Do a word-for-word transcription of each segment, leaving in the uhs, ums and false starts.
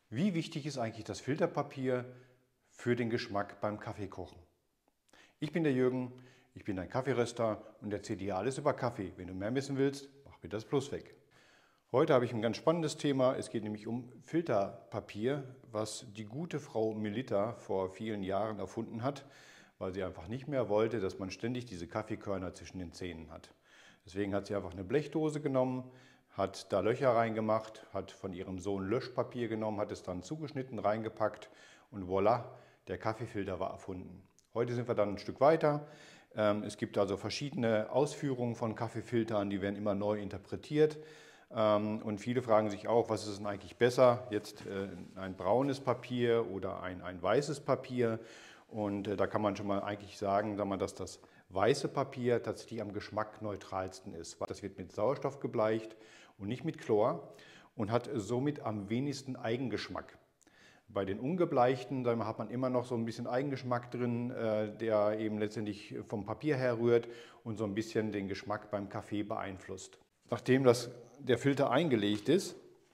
Wie wichtig ist eigentlich das Filterpapier für den Geschmack beim Kaffeekochen? Ich bin der Jürgen, ich bin ein Kaffeeröster und erzähle dir alles über Kaffee. Wenn du mehr wissen willst, mach mir das bloß weg. Heute habe ich ein ganz spannendes Thema. Es geht nämlich um Filterpapier, was die gute Frau Melitta vor vielen Jahren erfunden hat, weil sie einfach nicht mehr wollte, dass man ständig diese Kaffeekörner zwischen den Zähnen hat. Deswegen hat sie einfach eine Blechdose genommen, hat da Löcher reingemacht, hat von ihrem Sohn Löschpapier genommen, hat es dann zugeschnitten, reingepackt und voilà, der Kaffeefilter war erfunden. Heute sind wir dann ein Stück weiter. Es gibt also verschiedene Ausführungen von Kaffeefiltern, die werden immer neu interpretiert. Und viele fragen sich auch, was ist denn eigentlich besser, jetzt ein braunes Papier oder ein, ein weißes Papier? Und da kann man schon mal eigentlich sagen, dass das weiße Papier tatsächlich am geschmackneutralsten ist. Das wird mit Sauerstoff gebleicht und nicht mit Chlor und hat somit am wenigsten Eigengeschmack. Bei den ungebleichten da hat man immer noch so ein bisschen Eigengeschmack drin, der eben letztendlich vom Papier herrührt und so ein bisschen den Geschmack beim Kaffee beeinflusst. Nachdem das, der Filter eingelegt ist,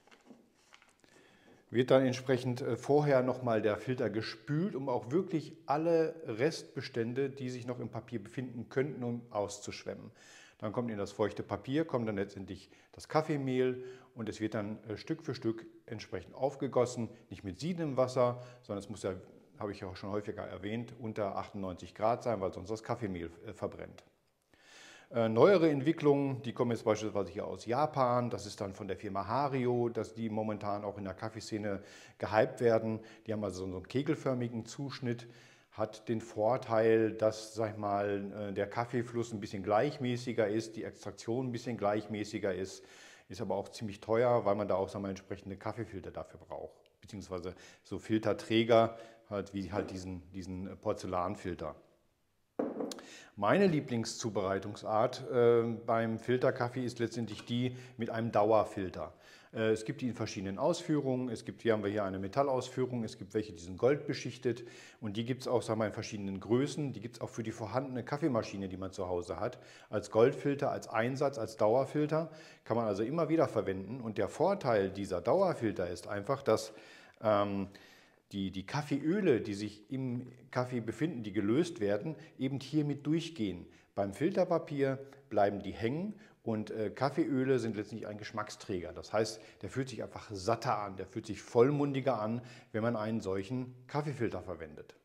wird dann entsprechend vorher nochmal der Filter gespült, um auch wirklich alle Restbestände, die sich noch im Papier befinden könnten, um auszuschwemmen. Dann kommt in das feuchte Papier, kommt dann letztendlich das Kaffeemehl und es wird dann Stück für Stück entsprechend aufgegossen, nicht mit siedendem Wasser, sondern es muss ja, habe ich auch schon häufiger erwähnt, unter achtundneunzig Grad sein, weil sonst das Kaffeemehl verbrennt. Äh, neuere Entwicklungen, die kommen jetzt beispielsweise hier aus Japan, das ist dann von der Firma Hario, dass die momentan auch in der Kaffeeszene gehypt werden. Die haben also so einen kegelförmigen Zuschnitt, hat den Vorteil, dass, sag ich mal, der Kaffeefluss ein bisschen gleichmäßiger ist, die Extraktion ein bisschen gleichmäßiger ist, ist aber auch ziemlich teuer, weil man da auch, sag mal, entsprechende Kaffeefilter dafür braucht, beziehungsweise so Filterträger, halt wie halt diesen, diesen Porzellanfilter. Meine Lieblingszubereitungsart äh, beim Filterkaffee ist letztendlich die mit einem Dauerfilter. Äh, es gibt die in verschiedenen Ausführungen. Es gibt, hier haben wir hier eine Metallausführung, es gibt welche, die sind goldbeschichtet und die gibt es auch, sagen wir, in verschiedenen Größen. Die gibt es auch für die vorhandene Kaffeemaschine, die man zu Hause hat. Als Goldfilter, als Einsatz, als Dauerfilter kann man also immer wieder verwenden. Und der Vorteil dieser Dauerfilter ist einfach, dass ähm, Die, die Kaffeeöle, die sich im Kaffee befinden, die gelöst werden, eben hier mit durchgehen. Beim Filterpapier bleiben die hängen und äh, Kaffeeöle sind letztendlich ein Geschmacksträger. Das heißt, der fühlt sich einfach satter an, der fühlt sich vollmundiger an, wenn man einen solchen Kaffeefilter verwendet.